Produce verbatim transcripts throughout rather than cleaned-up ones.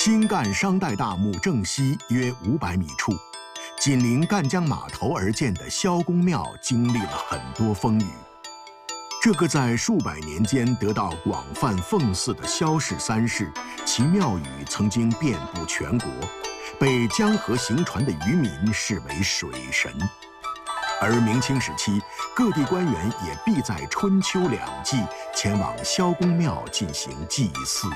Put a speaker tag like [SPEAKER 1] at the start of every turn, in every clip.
[SPEAKER 1] 新干商代大墓正西约五百米处，紧邻赣江码头而建的萧公庙经历了很多风雨。这个在数百年间得到广泛奉祀的萧氏三世，其庙宇曾经遍布全国，被江河行船的渔民视为水神。而明清时期，各地官员也必在春秋两季前往萧公庙进行祭祀。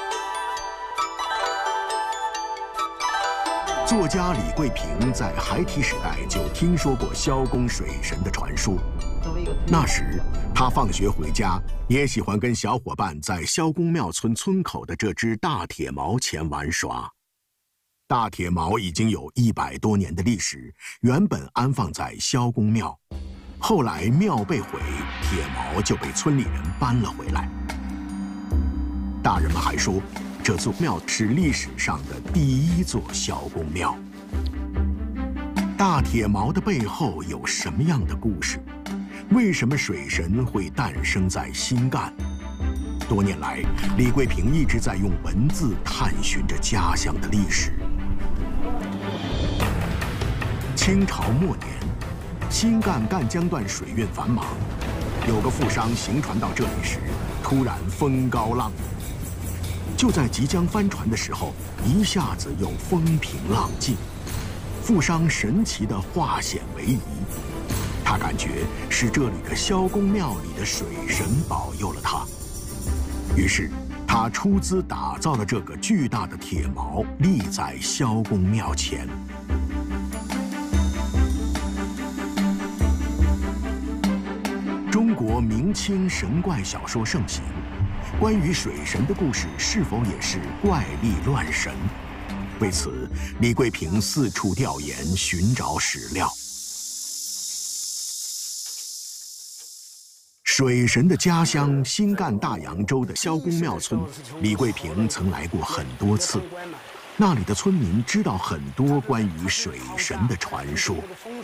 [SPEAKER 1] 作家李桂平在孩提时代就听说过萧公水神的传说。那时，他放学回家，也喜欢跟小伙伴在萧公庙村村口的这只大铁锚前玩耍。大铁锚已经有一百多年的历史，原本安放在萧公庙，后来庙被毁，铁锚就被村里人搬了回来。大人们还说，这座庙是历史上的第一座萧公庙。大铁锚的背后有什么样的故事？为什么水神会诞生在新干？多年来，李桂平一直在用文字探寻着家乡的历史。清朝末年，新干赣江段水运繁忙，有个富商行船到这里时，突然风高浪涌。就在即将翻船的时候，一下子又风平浪静。富商神奇地化险为夷，他感觉是这里的萧公庙里的水神保佑了他。于是，他出资打造了这个巨大的铁锚，立在萧公庙前。中国明清神怪小说盛行，关于水神的故事是否也是怪力乱神？为此，李桂平四处调研，寻找史料。水神的家乡新干大洋洲的萧公庙村，李桂平曾来过很多次。那里的村民知道很多关于水神的传说。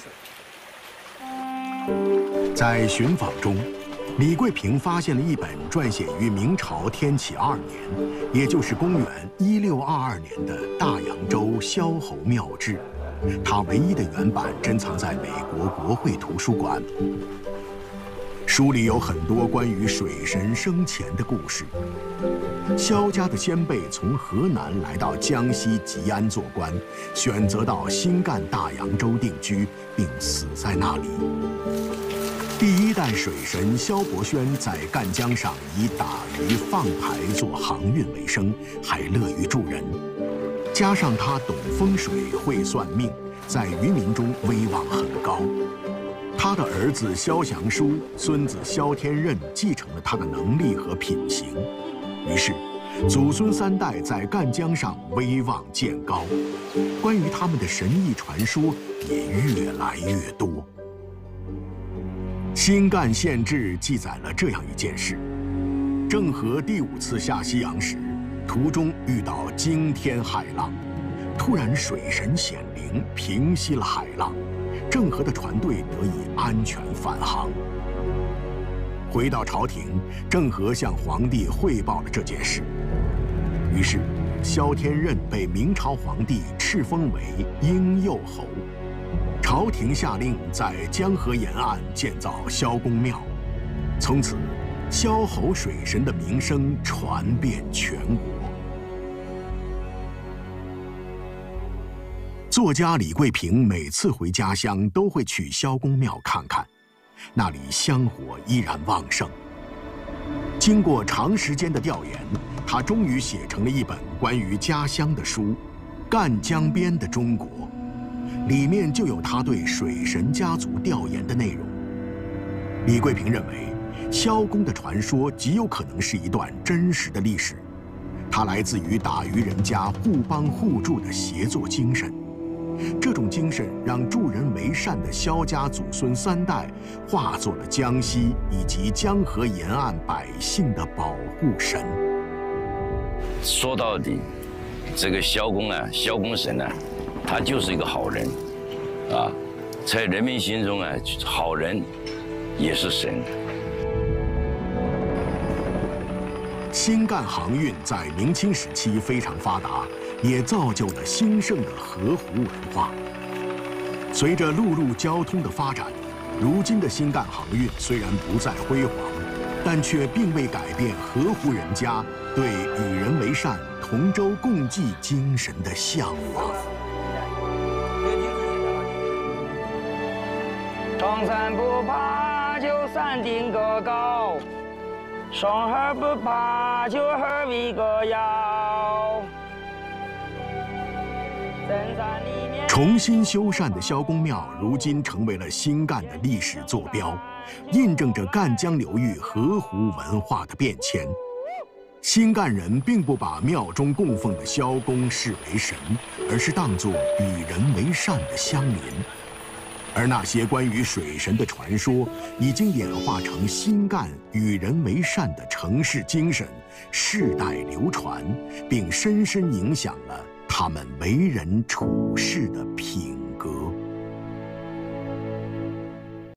[SPEAKER 1] 在寻访中，李桂平发现了一本撰写于明朝天启二年，也就是公元一六二二年的《大洋洲萧侯庙志》，它唯一的原版珍藏在美国国会图书馆。书里有很多关于水神生前的故事。萧家的先辈从河南来到江西吉安做官，选择到新干大洋洲定居，并死在那里。第一代水神萧伯轩在赣江上以打鱼放牌做航运为生，还乐于助人。加上他懂风水、会算命，在渔民中威望很高。他的儿子萧祥书、孙子萧天任继承了他的能力和品行，于是祖孙三代在赣江上威望渐高，关于他们的神异传说也越来越多。新干县志记载了这样一件事：郑和第五次下西洋时，途中遇到惊天骇浪，突然水神显灵，平息了海浪，郑和的船队得以安全返航。回到朝廷，郑和向皇帝汇报了这件事，于是萧天任被明朝皇帝敕封为英右侯。朝廷下令在江河沿岸建造萧公庙，从此萧侯水神的名声传遍全国。作家李桂平每次回家乡都会去萧公庙看看，那里香火依然旺盛。经过长时间的调研，他终于写成了一本关于家乡的书《赣江边的中国》。里面就有他对水神家族调研的内容。李桂平认为，萧公的传说极有可能是一段真实的历史，它来自于打渔人家互帮互助的协作精神。这种精神让助人为善的萧家祖孙三代化作了江西以及江河沿岸百姓的保护神。
[SPEAKER 2] 说到底，这个萧公啊，萧公神啊，他就是一个好人，啊，在人民心中啊，好人也是神。
[SPEAKER 1] 新干航运在明清时期非常发达， 也造就了兴盛的河湖文化。随着陆路交通的发展，如今的新干航运虽然不再辉煌，但却并未改变河湖人家对与人为善、同舟共济精神的向往。
[SPEAKER 3] 上山不怕就山顶个高，上河不怕就河为个摇。深山里面
[SPEAKER 1] 重新修缮的萧公庙，如今成为了新干的历史坐标，印证着赣江流域河湖文化的变迁。新干人并不把庙中供奉的萧公视为神，而是当作与人为善的乡邻。而那些关于水神的传说，已经演化成新干与人为善的城市精神，世代流传，并深深影响了他们为人处事的品格。